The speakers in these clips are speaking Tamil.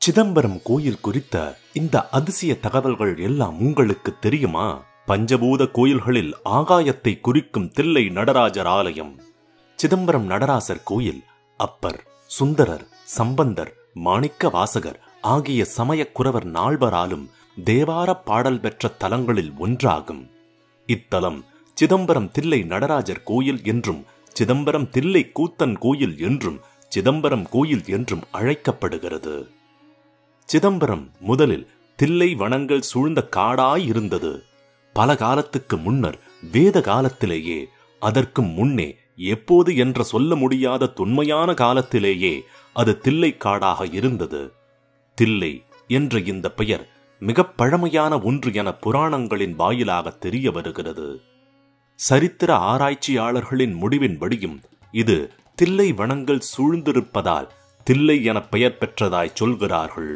சிதம்பரம் கோயில் குறித்த இந்த அதிசய தகவல்கள் எல்லாம் உங்களுக்கு தெரியுமா? பஞ்சபூத கோயில்களில் ஆகாயத்தை குறிக்கும் தில்லை நடராஜர் ஆலயம். சிதம்பரம் நடராசர் கோயில் அப்பர், சுந்தரர், சம்பந்தர், மாணிக்க வாசகர் ஆகிய சமயக்குரவர் நால்வராலும் தேவார பாடல் பெற்ற தலங்களில் ஒன்றாகும். இத்தலம் சிதம்பரம் தில்லை நடராஜர் கோயில் என்றும், சிதம்பரம் தில்லை கூத்தன் கோயில் என்றும், சிதம்பரம் கோயில் என்றும் அழைக்கப்படுகிறது. சிதம்பரம் முதலில் தில்லை வனங்கள் சூழ்ந்த காடாய் இருந்தது. பல காலத்துக்கு முன்னர், வேத காலத்திலேயே, அதற்கு முன்னே, எப்போது என்ற சொல்ல முடியாத தொன்மையான காலத்திலேயே அது தில்லை காடாக இருந்தது. தில்லை என்ற இந்த பெயர் மிக பழமையான ஒன்று என புராணங்களின் வாயிலாக தெரிய வருகிறது. சரித்திர ஆராய்ச்சியாளர்களின் முடிவின்படியும் இது தில்லை வனங்கள் சூழ்ந்திருப்பதால் தில்லை என பெயர் பெற்றதாய் சொல்கிறார்கள்.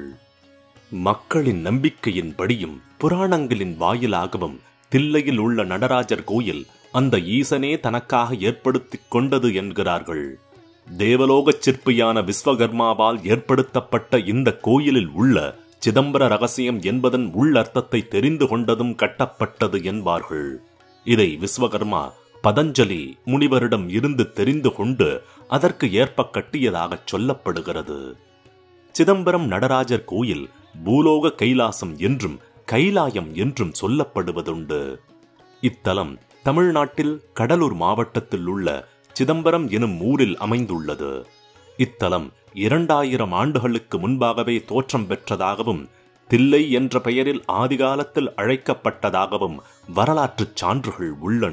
மக்களின் நம்பிக்கையின்படியும் புராணங்களின் வாயிலாகவும் தில்லையில் உள்ள நடராஜர் கோயில் அந்த ஈசனே தனக்காக ஏற்படுத்திக் கொண்டது என்கிறார்கள். தேவலோகச் சிற்பியான விஸ்வகர்மாவால் ஏற்படுத்தப்பட்ட இந்த கோயிலில் உள்ள சிதம்பர ரகசியம் என்பதன் உள்ளர்த்தத்தை தெரிந்து கொண்டதும் கட்டப்பட்டது என்பார்கள். இதை விஸ்வகர்மா பதஞ்சலி முனிவரிடம் இருந்து தெரிந்து கொண்டு அதற்கு ஏற்ப கட்டியதாக சொல்லப்படுகிறது. சிதம்பரம் நடராஜர் கோயில் பூலோக கைலாசம் என்றும் கைலாயம் என்றும் சொல்லப்படுவதுண்டு. இத்தலம் தமிழ்நாட்டில் கடலூர் மாவட்டத்தில் உள்ள சிதம்பரம் எனும் ஊரில் அமைந்துள்ளது. இத்தலம் 2000 ஆண்டுகளுக்கு முன்பாகவே தோற்றம் பெற்றதாகவும், தில்லை என்ற பெயரில் ஆதிகாலத்தில் அழைக்கப்பட்டதாகவும் வரலாற்றுச் சான்றுகள் உள்ளன.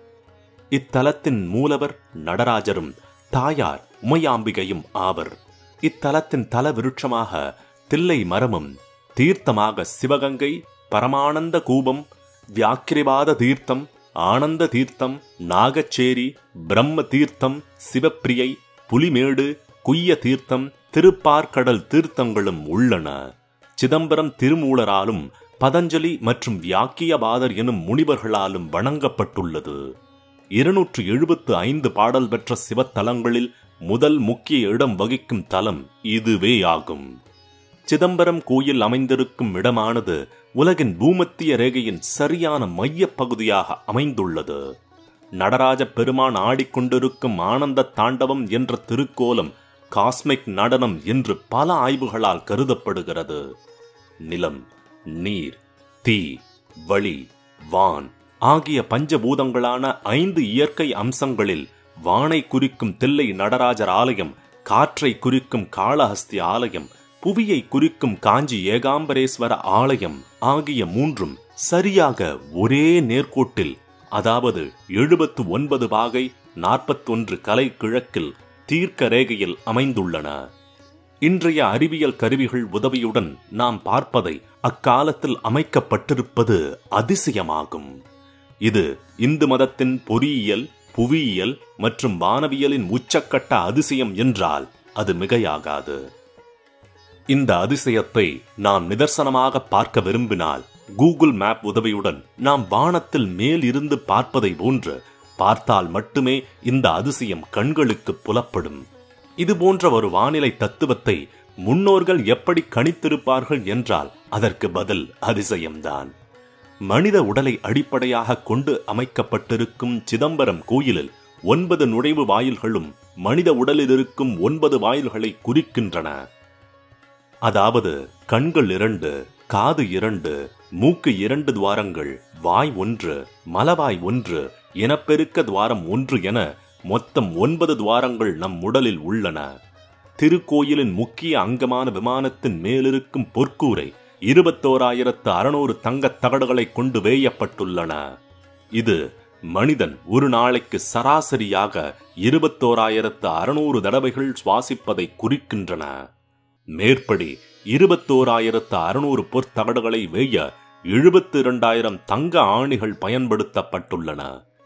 இத்தலத்தின் மூலவர் நடராஜரும் தாயார் உமையாம்பிகையும் ஆவர். இத்தலத்தின் தல விருட்சமாக தில்லை மரமும், தீர்த்தமாக சிவகங்கை, பரமானந்த கூபம், வியாக்கிரிவாத தீர்த்தம், ஆனந்த தீர்த்தம், நாகச்சேரி, பிரம்ம தீர்த்தம், சிவப்பிரியை, புலிமேடு, குய்ய தீர்த்தம், திருப்பார்கடல் தீர்த்தங்களும் உள்ளன. சிதம்பரம் திருமூலராலும் பதஞ்சலி மற்றும் வியாக்கியவாதர் எனும் முனிவர்களாலும் வணங்கப்பட்டுள்ளது. 275 பாடல் பெற்ற சிவத்தலங்களில் முதல் முக்கிய இடம் வகிக்கும் தலம் இதுவே ஆகும். சிதம்பரம் கோயில் அமைந்திருக்கும் இடமானது உலகின் பூமத்திய ரேகையின் சரியான மைய பகுதியாக அமைந்துள்ளது. நடராஜ பெருமான் ஆடிக்கொண்டிருக்கும் ஆனந்த தாண்டவம் என்ற திருக்கோலம் காஸ்மிக் நடனம் என்று பல ஆய்வுகளால் கருதப்படுகிறது. நிலம், நீர், தீ, வழி, வான் ஆகிய பஞ்சபூதங்களான 5 இயற்கை அம்சங்களில் வானை குறிக்கும் தில்லை நடராஜர் ஆலயம், காற்றை குறிக்கும் காளஹஸ்தி ஆலயம், புவியை குறிக்கும் காஞ்சி ஏகாம்பரேஸ்வர ஆலயம் ஆகிய 3ம் சரியாக ஒரே நேர்கோட்டில், அதாவது 79 பாகை 41 கலை கிழக்கில் தீர்க்க ரேகையில் அமைந்துள்ளன. இன்றைய அறிவியல் கருவிகள் உதவியுடன் நாம் பார்ப்பதை அக்காலத்தில் அமைக்கப்பட்டிருப்பது அதிசயமாகும். இது இந்து மதத்தின் பொறியியல், புவியியல் மற்றும் வானவியலின் உச்சக்கட்ட அதிசயம் என்றால் அது மிகையாகாது. இந்த அதிசயத்தை நாம் நிதர்சனமாக பார்க்க விரும்பினால் கூகுள் மேப் உதவியுடன் நாம் வானத்தில் மேல் இருந்து பார்ப்பதை போன்று பார்த்தால் மட்டுமே இந்த அதிசயம் கண்களுக்கு புலப்படும். இது போன்ற ஒரு வானிலை தத்துவத்தை முன்னோர்கள் எப்படி கணித்திருப்பார்கள் என்றால் அதற்கு பதில் அதிசயம்தான். மனித உடலை அடிப்படையாக கொண்டு அமைக்கப்பட்டிருக்கும் சிதம்பரம் கோயிலில் 9 நுழைவு வாயில்களும் மனித உடலில் இருக்கும் 9 வாயில்களை குறிக்கின்றன. அதாவது கண்கள் 2, காது 2, மூக்கு 2 துவாரங்கள், வாய் 1, மலவாய் 1, இனப்பெருக்க துவாரம் 1 என மொத்தம் 9 துவாரங்கள் நம் உடலில் உள்ளன. திருக்கோயிலின் முக்கிய அங்கமான விமானத்தின் மேலிருக்கும் பொற்கூரை 21,600 தங்கத் தகடுகளை கொண்டு வேயப்பட்டுள்ளன. இது மனிதன் ஒரு நாளைக்கு சராசரியாக 21,600 தடவைகள் சுவாசிப்பதை குறிக்கின்றன. மேற்படி 21,600 பொற்தகடுகளை வேய 72,000 தங்க ஆணிகள் பயன்படுத்தப்பட்டுள்ளன.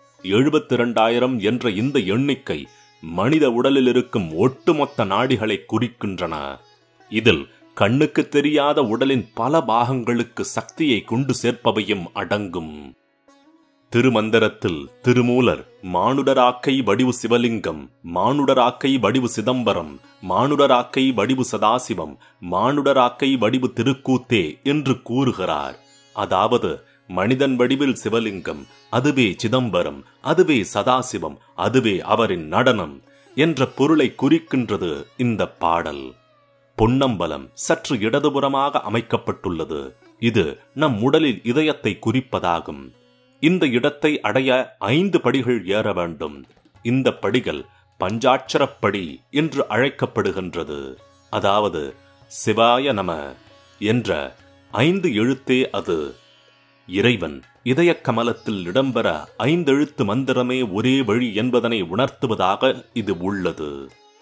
72,000 என்ற இந்த எண்ணிக்கை மனித உடலில் இருக்கும் ஒட்டுமொத்த நாடிகளை குறிக்கின்றன. இதில் கண்ணுக்கு தெரியாத உடலின் பல பாகங்களுக்கு சக்தியை கொண்டு சேர்ப்பவையும் அடங்கும். திருமந்திரத்தில் திருமூலர் மானுடராக்கை வடிவு சிவலிங்கம், மானுடராக்கை வடிவு சிதம்பரம், மானுடராக்கை வடிவு சதாசிவம், மானுடராக்கை வடிவு திருக்கூத்தே என்று கூறுகிறார். அதாவது மனிதன் வடிவில் சிவலிங்கம், அதுவே சிதம்பரம், அதுவே சதாசிவம், அதுவே அவரின் நடனம் என்ற பொருளை குறிக்கின்றது இந்த பாடல். பொன்னம்பலம் சற்று இடதுபுறமாக அமைக்கப்பட்டுள்ளது. இது நம் உடலில் இதயத்தை குறிப்பதாகும். இந்த இடத்தை அடைய 5 படிகள் ஏற வேண்டும். இந்த படிகள் பஞ்சாட்சரப்படி என்று அழைக்கப்படுகின்றது. அதாவது சிவாய நம என்ற 5 எழுத்தே அது. இறைவன் இதய கமலத்தில் இடம்பெற 5 எழுத்து மந்திரமே ஒரே வழி என்பதனை உணர்த்துவதாக இது உள்ளது.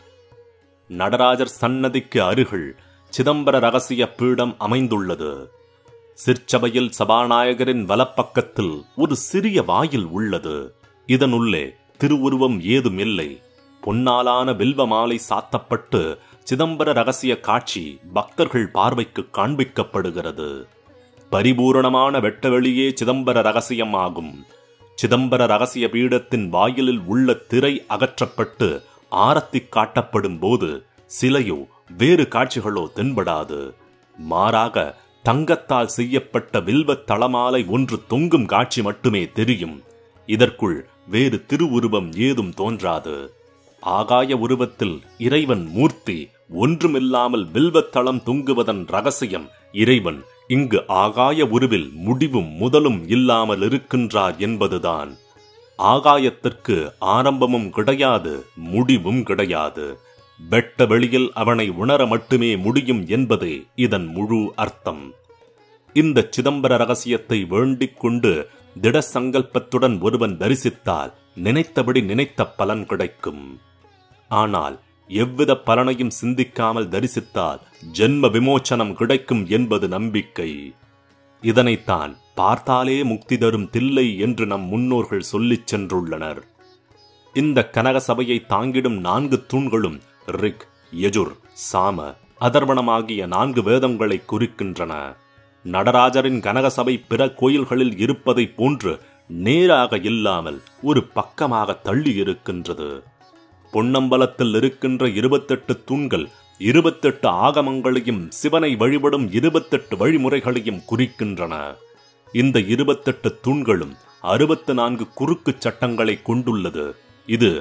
நடராஜர் சன்னதிக்கு அருகில் சிதம்பர ரகசிய பீடம் அமைந்துள்ளது. சிற்சபையில் சபாநாயகரின் வலப்பக்கத்தில் ஒரு சிறிய வாயில் உள்ளது. இதனுள்ளே திருவுருவம் ஏதும் இல்லை. பொன்னாலான வில்வ மாலை சாத்தப்பட்டு சிதம்பர ரகசிய காட்சி பக்தர்கள் பார்வைக்கு காண்பிக்கப்படுகிறது. பரிபூரணமான வெட்டவெளியே சிதம்பர ரகசியம் ஆகும். சிதம்பர ரகசிய பீடத்தின் வாயிலில் உள்ள திரை அகற்றப்பட்டு ஆரத்தி காட்டப்படும் போது சிலையோ வேறு காட்சிகளோ தென்படாது. மாறாக தங்கத்தால் செய்யப்பட்ட வில்வத் தளமாலை ஒன்று தொங்கும் காட்சி மட்டுமே தெரியும். இதற்குள் வேறு திருவுருவம் ஏதும் தோன்றாது. ஆகாய உருவத்தில் இறைவன் மூர்த்தி ஒன்றுமில்லாமல் வில்வத்தளம் தொங்குவதன் ரகசியம், இறைவன் இங்கு ஆகாய உருவில் முடிவும் முதலும் இல்லாமல் இருக்கின்றார் என்பதுதான். ஆகாயத்திற்கு ஆரம்பமும் கிடையாது, முடிவும் கிடையாது. வெட்ட வெளியில் அவனை உணர மட்டுமே முடியும் என்பதே இதன் முழு அர்த்தம். இந்த சிதம்பர ரகசியத்தை வேண்டிக் கொண்டு திட சங்கல்பத்துடன் ஒருவன் தரிசித்தால் நினைத்தபடி நினைத்த பலன் கிடைக்கும். ஆனால் எவ்வித பலனையும் சிந்திக்காமல் தரிசித்தால் ஜென்ம விமோச்சனம் கிடைக்கும் என்பது நம்பிக்கை. இதனைத்தான் பார்த்தாலே முக்தி தரும் தில்லை என்று நம் முன்னோர்கள் சொல்லிச் சென்றுள்ளனர். இந்த கனக சபையை தாங்கிடும் 4 தூண்களும் ரிக், யஜுர், சாம, அதர்வணமாகிய 4 வேதங்களை குறிக்கின்றன. நடராஜரின் கனகசபை பிற கோயில்களில் இருப்பதை போன்று நேராக இல்லாமல் ஒரு பக்கமாக தள்ளி இருக்கின்றது. பொன்னம்பலத்தில் இருக்கின்ற 28 தூண்கள் 28 ஆகமங்களையும் சிவனை வழிபடும் 28 வழிமுறைகளையும் குறிக்கின்றன. இந்த 28 தூண்களும் 64 குறுக்கு சட்டங்களை கொண்டுள்ளது. இது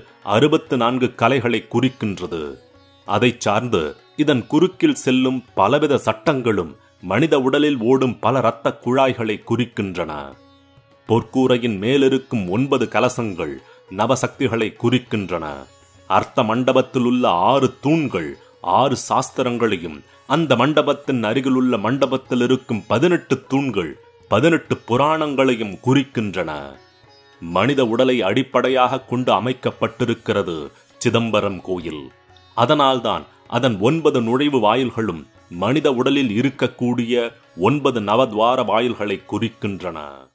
64 கலைகளை குறிக்கின்றது. அதை சார்ந்து இதன் குறுக்கில் செல்லும் பலவித சட்டங்களும் மனித உடலில் ஓடும் பல இரத்த குழாய்களை குறிக்கின்றன. பொற்கூரையின் மேலிருக்கும் 9 கலசங்கள் நவசக்திகளை குறிக்கின்றன. அர்த்த மண்டபத்தில் உள்ள 6 தூண்கள் 6 சாஸ்திரங்களையும், அந்த மண்டபத்தின் அருகிலுள்ள மண்டபத்தில் இருக்கும் 18 தூண்கள் 18 புராணங்களையும் குறிக்கின்றன. மனித உடலை அடிப்படையாக கொண்டு அமைக்கப்பட்டிருக்கிறது சிதம்பரம் கோயில். அதனால்தான் அதன் 9 நுழைவு வாயில்களும் மனித உடலில் இருக்கக்கூடிய 9 நவத்வார வாயில்களை குறிக்கின்றன.